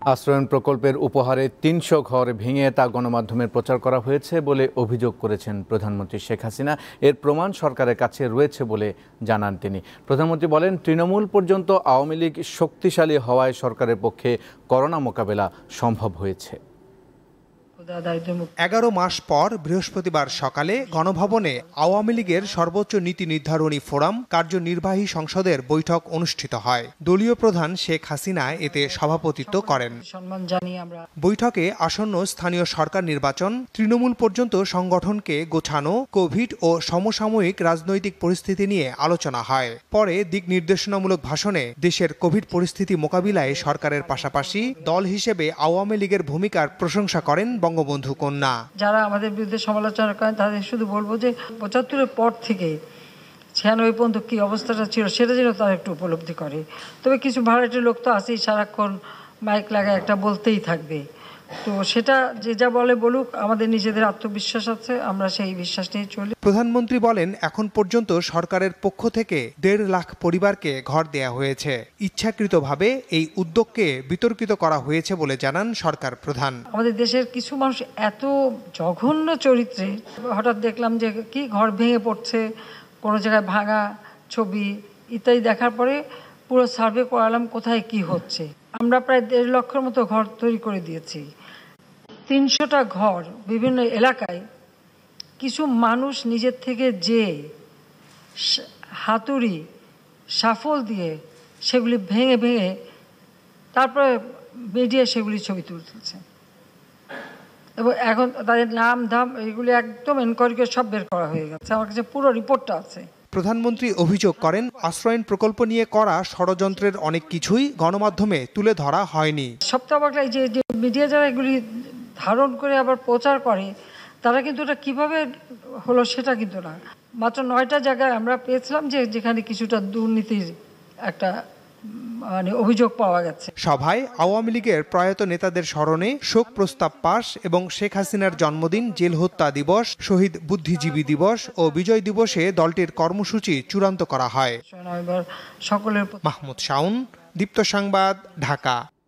আশ্রয়ণ প্রকল্পের উপহারে ৩০০ ঘর ভেঙে তা গণমাধ্যমের প্রচার করা হয়েছে বলে অভিযোগ করেছেন প্রধানমন্ত্রী শেখ হাসিনা। এর প্রমাণ সরকারের কাছে রয়েছে বলে জানান তিনি। প্রধানমন্ত্রী বলেন, তৃণমূল পর্যন্ত আওয়ামী লীগ শক্তিশালী হওয়ায় সরকারের পক্ষে করোনা মোকাবেলা সম্ভব হয়েছে। ১১ মাস পর বৃহস্পতিবার সকালে গণভবনে আওয়ামী লীগের সর্বোচ্চ নীতি নির্ধারণী ফোরাম কার্যনির্বাহী সংসদের বৈঠক অনুষ্ঠিত হয়। দলীয় প্রধান শেখ হাসিনা এতে সভাপতিত্ব করেন। বৈঠকে আসন্ন স্থানীয় সরকার নির্বাচন, তৃণমূল পর্যন্ত সংগঠনকে গোছানো, কোভিড ও সমসাময়িক রাজনৈতিক পরিস্থিতি নিয়ে আলোচনা হয়। পরে দিক নির্দেশনামূলক ভাষণে দেশের কোভিড পরিস্থিতি মোকাবিলায় সরকারের পাশাপাশি দল হিসেবে আওয়ামী লীগের ভূমিকার প্রশংসা করেন বঙ্গবন্ধু কন্যা। যারা আমাদের বিরুদ্ধে সমালোচনা করেন তাদের শুধু বলবো যে ৭৫-এর পর থেকে ৯৬ পর্যন্ত কি অবস্থাটা ছিল সেটা যেন তারা একটু উপলব্ধি করে। তবে কিছু ভাড়াটে লোক তো আছেই, সারাক্ষণ মাইক লাগায় একটা বলতেই থাকবে। তো সেটা যে যা বলে বলুক, আমাদের নিজেদের আত্মবিশ্বাস আছে, আমরা সেই বিশ্বাস নিয়ে চলি। প্রধানমন্ত্রী বলেন, এখন পর্যন্ত সরকারের পক্ষ থেকে ১.৫ লাখ পরিবারকে ঘর দেয়া হয়েছে। ইচ্ছাকৃতভাবে এই উদ্যোগকে বিতর্কিত করা হয়েছে বলে জানান সরকার প্রধান। আমাদের দেশের কিছু মানুষ এত জঘন্য চরিত্রে, হঠাৎ দেখলাম যে কি ঘর ভেঙে পড়ছে, কোনো জায়গায় ভাঙা ছবি ইত্যাদি দেখার পরে পুরো সার্ভে করালাম কোথায় কি হচ্ছে। আমরা প্রায় ১.৫ লক্ষের মতো ঘর তৈরি করে দিয়েছি। ৩০০টা ঘর বিভিন্ন এলাকায়। কিছু মানুষ নিজের থেকে যে হাতুড়ি সাফল দিয়ে সেগুলি ভেঙে ভেঙে তারপরে মিডিয়া সেগুলি ছবি তুলতেছে এবং এখন তাদের নাম ধাম এগুলি একদম এনকোয়ারি করে সব বের করা হয়ে গেছে। আমার কাছে পুরো রিপোর্টটা আছে। প্রধানমন্ত্রী অভিযোগ করেন, আশ্রয়ণ প্রকল্প নিয়ে করা ষড়যন্ত্রের অনেক কিছুই গণমাধ্যমে তুলে ধরা হয়নি। সপ্তাহ বাংলায় যে মিডিয়া যারা এগুলি ধারণ করে আবার প্রচার করে, তারা কিন্তু এটা কিভাবে হলো সেটা কিন্তু না। মাত্র ৯টা জায়গায় আমরা পেয়েছিলাম যেখানে কিছুটা দুর্নীতির একটা অভিযোগ পাওয়া গেছে। সভায় আওয়ামী লীগের প্রয়াত নেতাদের স্মরণে শোক প্রস্তাব পাশ এবং শেখ হাসিনার জন্মদিন, জেল হত্যা দিবস, শহীদ বুদ্ধিজীবী দিবস ও বিজয় দিবসে দলটির কর্মসূচি চূড়ান্ত করা হয়। সকলের মাহমুদ শাওন, দীপ্ত সংবাদ, ঢাকা।